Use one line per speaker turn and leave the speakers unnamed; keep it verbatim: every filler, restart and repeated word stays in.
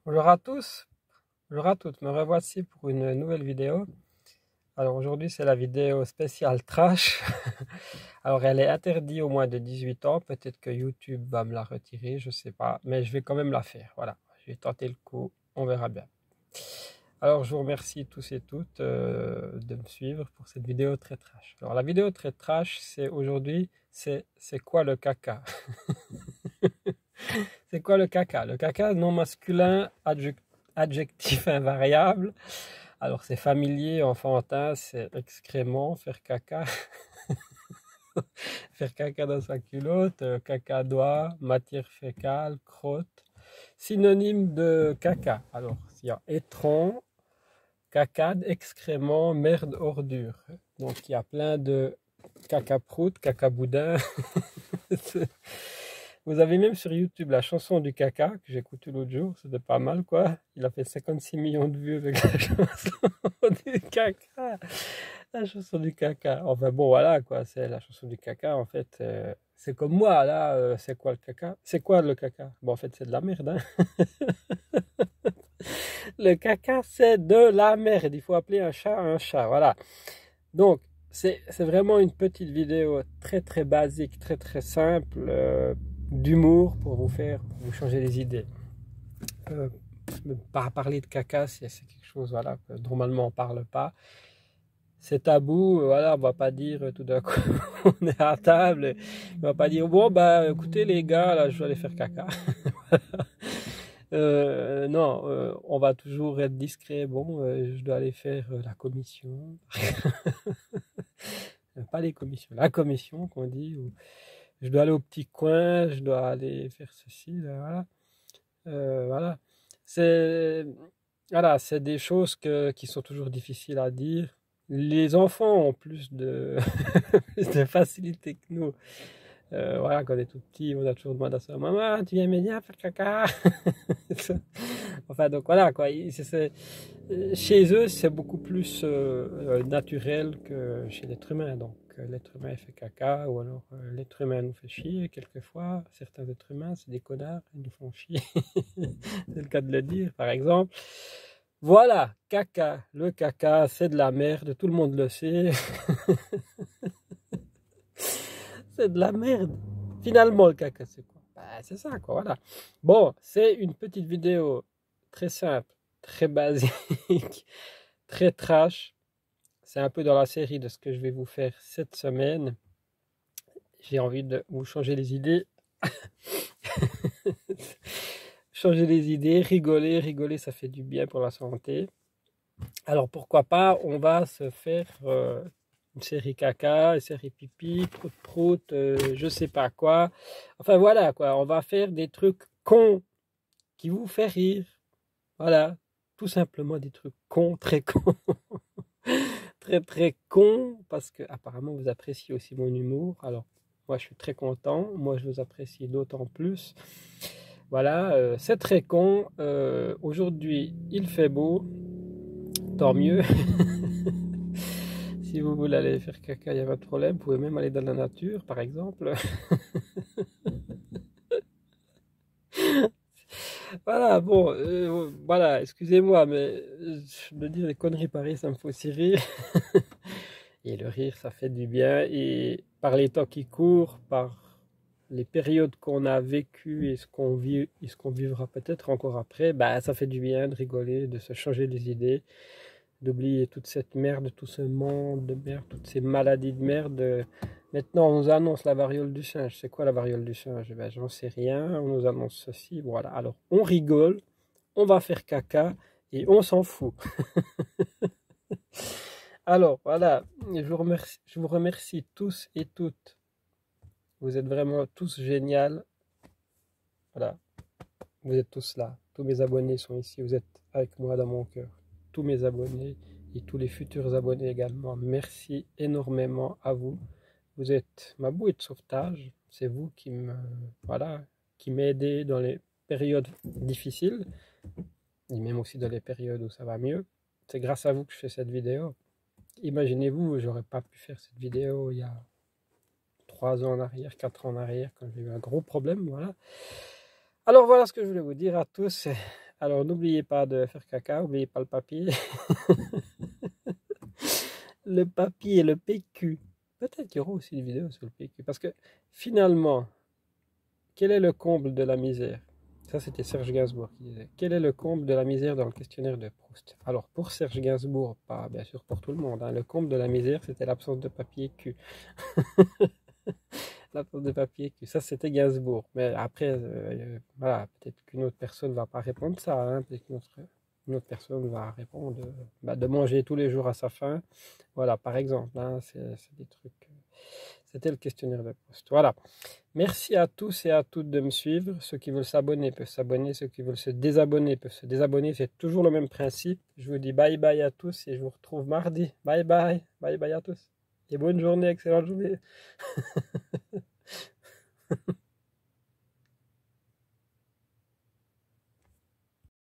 Bonjour à tous, bonjour à toutes, me revoici pour une nouvelle vidéo. Alors aujourd'hui c'est la vidéo spéciale trash. Alors elle est interdite au moins de dix-huit ans, peut-être que YouTube va me la retirer, je sais pas, mais je vais quand même la faire, voilà. Je vais tenter le coup, on verra bien. Alors je vous remercie tous et toutes euh, de me suivre pour cette vidéo très trash. Alors la vidéo très trash, c'est aujourd'hui, c'est c'est quoi le caca? C'est quoi le caca? Le caca, nom masculin, adjec- adjectif invariable. Alors c'est familier, enfantin, c'est excrément, faire caca, faire caca dans sa culotte, euh, caca doigt, matière fécale, crotte. Synonyme de caca. Alors il y a étron, cacade, excrément, merde, ordure. Donc il y a plein de caca prout, caca boudin. Vous avez même sur YouTube la chanson du caca que j'ai écoutée l'autre jour, c'était pas mal quoi. Il a fait cinquante-six millions de vues avec la chanson du caca. La chanson du caca. Enfin bon voilà quoi, c'est la chanson du caca en fait. Euh, c'est comme moi là, euh, c'est quoi le caca? C'est quoi le caca? Bon en fait c'est de la merde hein. Le caca c'est de la merde, il faut appeler un chat un chat, voilà. Donc c'est vraiment une petite vidéo très très basique, très très simple. Euh, d'humour pour vous faire, pour vous changer les idées. Euh, par parler de caca, c'est quelque chose voilà, que normalement on ne parle pas. C'est tabou, voilà, on ne va pas dire tout d'un coup, on est à table, on ne va pas dire, bon, bah écoutez les gars, là je vais aller faire caca. euh, non, euh, on va toujours être discret, bon, euh, je dois aller faire euh, la commission. Pas les commissions, la commission qu'on dit, ou je dois aller au petit coin, je dois aller faire ceci, là, voilà. Euh, voilà. C'est voilà, c'est des choses que, qui sont toujours difficiles à dire. Les enfants ont plus de, plus de facilité que nous. Euh, voilà, quand on est tout petit, on a toujours demandé à sa maman, tu viens m'aider à faire caca. Enfin, donc voilà, quoi. C'est- c'est- chez eux, c'est beaucoup plus euh, euh, naturel que chez l'être humain. Donc, euh, l'être humain fait caca, ou alors euh, l'être humain nous fait chier. Quelquefois, certains êtres humains, c'est des connards, ils nous font chier. C'est le cas de le dire, par exemple. Voilà, caca. Le caca, c'est de la merde, tout le monde le sait. C'est de la merde. Finalement, le caca, c'est quoi? Bah, c'est ça, quoi, voilà. Bon, c'est une petite vidéo très simple, très basique, très trash. C'est un peu dans la série de ce que je vais vous faire cette semaine. J'ai envie de vous changer les idées. Changer les idées, rigoler, rigoler, ça fait du bien pour la santé. Alors pourquoi pas, on va se faire euh, une série caca, une série pipi, prout prout, euh, je sais pas quoi. Enfin voilà quoi, on va faire des trucs cons qui vous fait rire. Voilà, tout simplement des trucs cons, très cons. Très très cons, parce que apparemment vous appréciez aussi mon humour. Alors moi je suis très content, moi je vous apprécie d'autant plus. Voilà, euh, c'est très con. Euh, aujourd'hui il fait beau, tant mieux. Si vous voulez aller faire caca, il n'y a pas de problème. Vous pouvez même aller dans la nature, par exemple. Voilà, bon, euh, voilà, excusez-moi, mais euh, de dire des conneries pareilles, ça me fait aussi rire. Et le rire, ça fait du bien. Et par les temps qui courent, par les périodes qu'on a vécues et ce qu'on vit, et ce qu'on vivra peut-être encore après, bah, ça fait du bien de rigoler, de se changer les idées, d'oublier toute cette merde, tout ce monde de merde, toutes ces maladies de merde. Maintenant, on nous annonce la variole du singe. C'est quoi la variole du singe? Ben, j'en sais rien. On nous annonce ceci. Voilà. Alors, on rigole, on va faire caca et on s'en fout. Alors, voilà. Je vous remercie, je vous remercie tous et toutes. Vous êtes vraiment tous géniaux. Voilà. Vous êtes tous là. Tous mes abonnés sont ici. Vous êtes avec moi dans mon cœur. Tous mes abonnés et tous les futurs abonnés également. Merci énormément à vous. Vous êtes ma bouée de sauvetage. C'est vous qui me, voilà, qui m'aidez dans les périodes difficiles et même aussi dans les périodes où ça va mieux. C'est grâce à vous que je fais cette vidéo. Imaginez-vous, j'aurais pas pu faire cette vidéo il y a trois ans en arrière, quatre ans en arrière, quand j'ai eu un gros problème, voilà. Alors voilà ce que je voulais vous dire à tous. Alors, n'oubliez pas de faire caca, n'oubliez pas le papier. Le papier et le P Q. Peut-être qu'il y aura aussi une vidéo sur le P Q. Parce que finalement, quel est le comble de la misère? Ça, c'était Serge Gainsbourg qui disait. Quel est le comble de la misère dans le questionnaire de Proust? Alors, pour Serge Gainsbourg, pas bien sûr pour tout le monde, hein, le comble de la misère, c'était l'absence de papier Q. L'absence de papier Q. Ça, c'était Gainsbourg. Mais après, euh, voilà, peut-être qu'une autre personne ne va pas répondre ça. Hein, peut-être qu'une autre, une autre personne va répondre euh, bah, de manger tous les jours à sa faim. Voilà, par exemple. Hein, c'est c'est des trucs. euh, C'était le questionnaire de Proust. Voilà. Merci à tous et à toutes de me suivre. Ceux qui veulent s'abonner peuvent s'abonner. Ceux qui veulent se désabonner peuvent se désabonner. C'est toujours le même principe. Je vous dis bye bye à tous et je vous retrouve mardi. Bye bye. Bye bye à tous. Et bonne journée, excellente journée.